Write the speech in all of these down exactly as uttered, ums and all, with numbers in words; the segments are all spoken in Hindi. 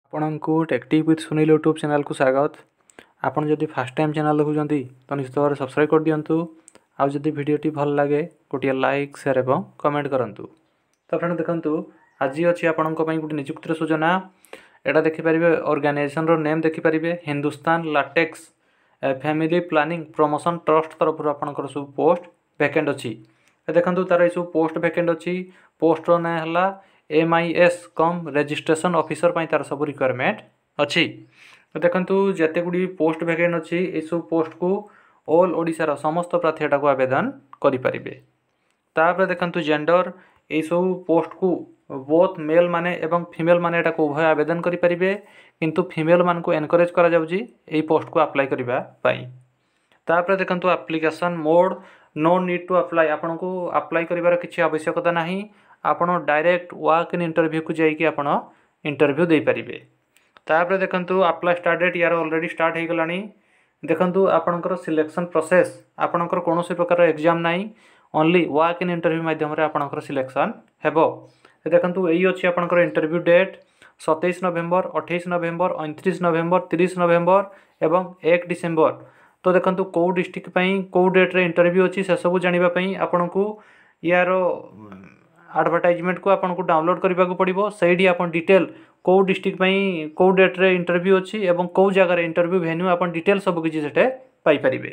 आपण को tactic with Sunil YouTube channel को स्वागत। आपन जदि फर्स्ट टाइम चैनल देखुंती तो निश्चित भाव सब्सक्राइब कर दियंतु। आउ जदि वीडियोटी भल लगे गोटे लाइक शेयर एवं कमेंट करंतु। तो फ्रेंड देखंतु आज अछि आपन को पई गोटे नियुक्तिर सूचना। एटा देखि परिबे ऑर्गेनाइजेशन रो नेम देखि परिबे Hindustan latex family planning promotion trust तरफ आपन को सब पोस्ट वैकेंट अछि। देखंतु तार ए सब पोस्ट वैकेंट अछि। पोस्ट रो ना हला M I S cum registration officer पाई तार सब रिक्वायरमेंट अच्छी। देखंतु जते गुडी पोस्ट वैकेंट अच्छी ए सब पोस्ट को ऑल ओडिशा रो समस्त प्रार्थी को आवेदन करि परिबे। तापर देखंतु जेंडर ए सब पोस्ट को बोथ मेल माने एवं फीमेल माने एटा को उभय आवेदन करि परिबे, किंतु फीमेल मान को एनकरेज करा जाउजी ए पोस्ट को अप्लाई करिबा पाई। तापर देखंतु application mode no need to apply, आपन को अप्लाई करिवार किछि आवश्यकता नाही। आपण डायरेक्ट वॉक इन इंटरव्यू को जाइए आपण इंटरव्यू दे पारिबे। तापर देखंतु अप्लाई स्टार्ट डेट यार ऑलरेडी स्टार्ट हो गलानी। देखंतु आपनकर सिलेक्शन प्रोसेस आपनकर कोनोसी प्रकार एग्जाम नाही, ओनली वॉक इन इंटरव्यू माध्यम रे आपनकर सिलेक्शन हेबो। देखंतु एई अछि आपनकर इंटरव्यू डेट सत्ताईस नवेम्बर अट्ठाईस नवेम्बर उनतीस नवेम्बर तीस नवेम्बर एवं एक डिसेम्बर। तो देखंतु को डिस्ट्रिक्ट पई को डेट रे इंटरव्यू अछि से सब जानिबा पई आपनको यार एडवर्टाइजमेंट को आपन को डाउनलोड करबा को पड़िबो। सेडी आपन डिटेल को डिस्ट्रिक्ट पई को डेट रे इंटरव्यू अछि एवं को जगह रे इंटरव्यू वेन्यू आपन डिटेल सब किछि सेटे पाई परिबे।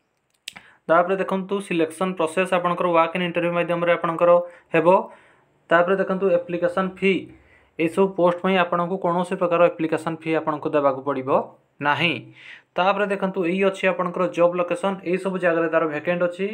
तापर देखंतु सिलेक्शन प्रोसेस आपनकर वॉक इन इंटरव्यू माध्यम रे आपनकर हेबो। तापर देखंतु एप्लिकेशन फी ए सब पोस्ट पई आपन को कोनोसी प्रकार एप्लिकेशन फी आपन को देबा को पड़िबो नाही। तापर देखंतु एई अछि आपनकर जॉब लोकेशन ए सब जगह रे तार वैकेंट अछि।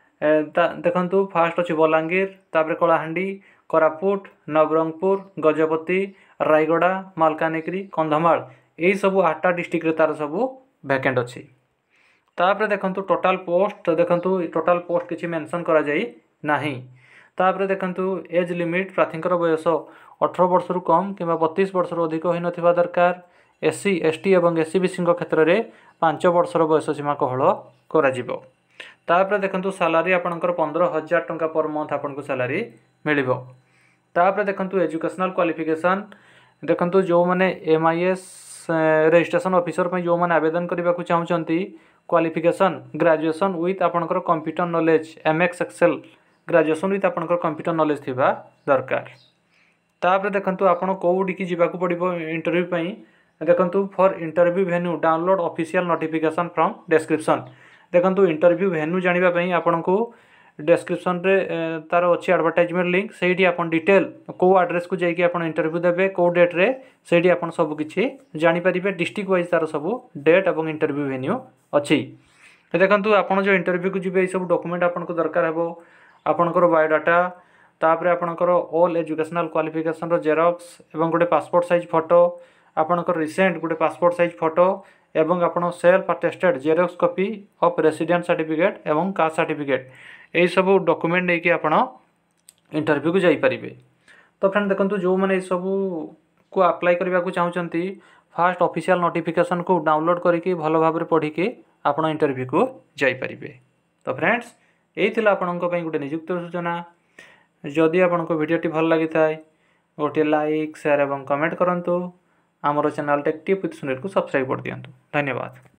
देखंतु फास्ट अछि बलांगीर, तापर कलाहांडी, कोरापुट, नवरंगपुर, गजपति, रायगड़ा, मालकानगिरी, कंधमाल एई सब आठटा डिस्ट्रिक्ट रे तार सब वैकेंट अछि। तापर देखंतु टोटल पोस्ट देखंतु टोटल पोस्ट किछि मेंशन करा जाई नाही। तापर देखंतु एज लिमिट प्रार्थीकर बयस अठारह वर्ष रु कम किबा बत्तीस वर्ष रु अधिक होई नथिबा दरकार। एससी एसटी एवं एससी बीसी क्षेत्र रे पाँच वर्ष रो बयस सीमा कोहळ करा जिवो। तापर देखंतु सैलरी आपनकर पंद्रह हजार टंका पर मंथ आपन को सैलरी मिलिबो। तापर देखंतु एजुकेशनल क्वालिफिकेशन देखंतु जो माने एमआईएस रजिस्ट्रेशन ऑफिसर पे जो माने आवेदन करबा को चाहउचंती क्वालिफिकेशन ग्रेजुएशन विथ आपनकर computer knowledge MS Excel graduation with आपनकर कंप्यूटर नॉलेज थिबा दरकार। तापर देखंतु आपन कोउडी की जिबा को पड़िबो इंटरव्यू पई। देखंतु for interview venue download official notification from description. देखंतु इंटरव्यू वेन्यू जानिबा पई आपन को डिस्क्रिप्शन रे तार अछि एडवर्टाइजमेंट लिंक, सेठी आपन डिटेल को एड्रेस को जाई कि आपन इंटरव्यू देबे को डेट रे सेठी आपन सब किछि जानि परिबे। डिस्ट्रिक्ट वाइज तार सब डेट एवं इंटरव्यू वेन्यू अछि। देखंतु आपन जो इंटरव्यू को जिबे सब डॉक्यूमेंट आपन को दरकार हेबो। आपनकर बायोडाटा, तापर आपनकर ऑल एजुकेशनल क्वालिफिकेशन रो जेरॉक्स एवं गोटे पासपोर्ट साइज फोटो, आपनकर रिसेंट गोटे पासपोर्ट साइज फोटो एवं आपन self attested xerox copy of resident certificate एवं कास्ट सर्टिफिकेट ए सब डॉक्यूमेंट लेके आपन इंटरव्यू को जाई परिबे। तो फ्रेंड देखंतु जो माने सब को अप्लाई करबा को चाहउचंती फास्ट ऑफिशियल नोटिफिकेशन को डाउनलोड करके भलो भाबरे पढी के आपन इंटरव्यू को जाई परिबे। तो फ्रेंड्स एई थिला आपनक पई गुटे नियुक्त सूचना। जदि आपनक वीडियोटी भल लागि थाय गोटे लाइक शेयर एवं कमेंट करंतु। आमरो चैनल टेक्टिक विथ सुनील को सब्सक्राइब कर दियंतु। धन्यवाद।